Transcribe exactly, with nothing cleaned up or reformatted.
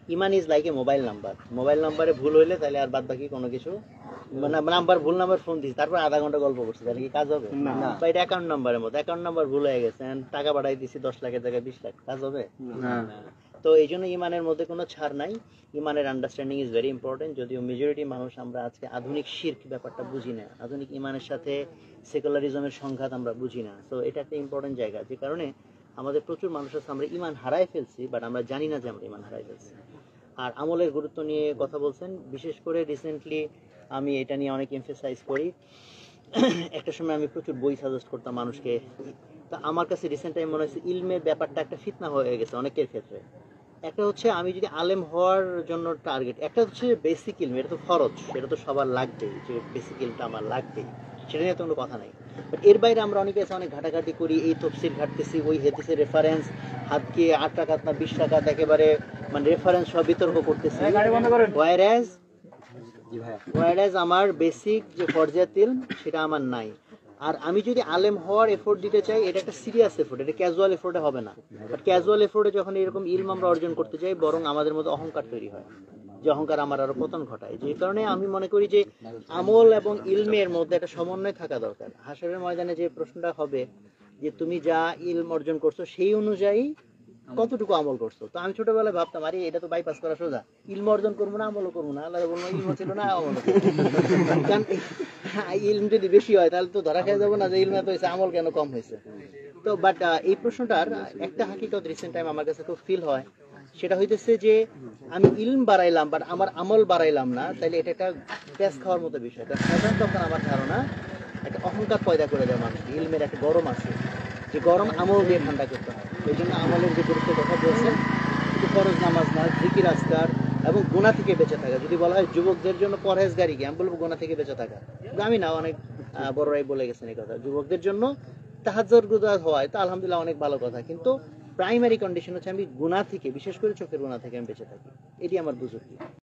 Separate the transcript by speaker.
Speaker 1: Iman is like a mobile number, mobile নাম্বারে ভুল হইলে তাহলে আর বাদ বাকি কোনো কিছু মানে নাম্বার ভুল নাম্বার ফোন দিচ্ছি তারপর আধা ঘন্টা গল্প করছি তাহলে কি কাজ হবে? বা এটা অ্যাকাউন্ট নাম্বারের মতো, অ্যাকাউন্ট নাম্বার ভুল হয়ে গেছে টাকা পাঠাই দিচ্ছি দশ লাখের জায়গায় বিশ লাখ, কাজ হবে না। তো এই জন্য ইমানের মধ্যে কোনো ছাড় নাই, ইমানের আন্ডারস্ট্যান্ডিং ইজ ভেরি ইম্পর্টেন্ট। যদিও মেজরিটি মানুষ আমরা আজকে আধুনিক শিরক ব্যাপারটা বুঝি না, আধুনিক ইমানের সাথে সেকুলারিজমের সংঘাত আমরা বুঝি না। তো এটা একটা ইম্পর্টেন্ট জায়গা, যে কারণে আমাদের প্রচুর মানুষ আছে আমরা ইমান হারাই ফেলছি, বাট আমরা জানি না যে আমরা ইমান হারাই ফেলছি। আর আমলের গুরুত্ব নিয়ে কথা বলছেন, বিশেষ করে রিসেন্টলি আমি এটা নিয়ে অনেক এমফেসাইজ করি। একটা সময় আমি প্রচুর বই সাজেস্ট করতাম মানুষকে, তা আমার কাছে রিসেন্ট টাইম মনে হচ্ছে ইলমের ব্যাপারটা একটা ফিতনা হয়ে গেছে অনেকের ক্ষেত্রে। একটা হচ্ছে আমি যদি আলেম হওয়ার জন্য টার্গেট, একটা হচ্ছে বেসিক ইলম, এটা তো ফরজ, সেটা তো সবার লাগবেই, যে বেসিক ইলমটা আমার লাগবেই, সেটা নিয়ে তো কোনো কথা নাই। বাট এর বাইরে আমরা অনেকে আছে অনেক ঘাটাঘাটি করি, এই তফসির ঘাটতেছি, ওই হেদিসের রেফারেন্স হাতকে আট টাকা না বিশ টাকা একেবারে মানে রেফারেন্স সব বিতর্ক করতেছি, ওয়াইরাজ ওয়াইরাজ আমার বেসিক যে ফরজিয়াত ইলম সেটা আমার নাই। আর আমি যদি আলেম হওয়ার এফোর্ট দিতে চাই, এটা একটা সিরিয়াস এফোর্ট, এটা ক্যাজুয়াল এফোর্টে হবে না। বাট ক্যাজুয়াল এফোর্টে যখন এরকম ইলম আমরা অর্জন করতে চাই, বরং আমাদের মধ্যে অহংকার তৈরি হয়, যে অহংকার আমার আরো পতন ঘটায়। যে কারণে আমি মনে করি যে আমল এবং ইলমের মধ্যে একটা সমন্বয় থাকা দরকার। হাসরের ময়দানে যে প্রশ্নটা হবে যে তুমি যা ইলম অর্জন করছো সেই অনুযায়ী কতটুকু আমল করছো। তো আমি ছোটবেলায় ভাবতাম আরে এটা তো বাইপাস করা সোজা, ইলম অর্জন করবো না আমলও করবো না, আল্লাহ বলবো ইলম ছিল না আমলও করবো। কারণ ইলম যদি বেশি হয় তাহলে তো ধরা খেয়ে যাবো না যে ইলম এত হয়েছে আমল কেন কম হয়েছে। তো বাট এই প্রশ্নটার একটা হাকিকত রিসেন্ট টাইম আমার কাছে খুব ফিল হয়, সেটা হইতেছে যে আমি ইলম বাড়াইলাম বাট আমার আমল বাড়াইলাম না, তাইলে এটা একটা প্যাস খাওয়ার মতো বিষয়। কারণ সাধারণত তখন আমার ধারণা একটা অহংকার পয়দা করে দেয় মানুষকে, ইলমের একটা গরম আছে, যে গরম আমল দিয়ে ঠান্ডা করতে হয়। এই জন্য আমলের যে গুরুত্বের কথা বলছেন, শুধু ফরজ নামাজ না, জিকির আজকার এবং গুনাহ থেকে বেঁচে থাকা। যদি বলা হয় যুবকদের জন্য পরহেজগারি কি, আমি বলবো গুনাহ থেকে বেঁচে থাকা। আমি না, অনেক বড়রাই বলে গেছেন এই কথা। যুবকদের জন্য তাহাজ্জুদ গুজার হয় তো আলহামদুলিল্লাহ অনেক ভালো কথা, কিন্তু প্রাইমারি কন্ডিশন হচ্ছে আমি গুনাহ থেকে, বিশেষ করে চোখের গুনাহ থেকে আমি বেঁচে থাকি। এটি আমার বুঝুকি।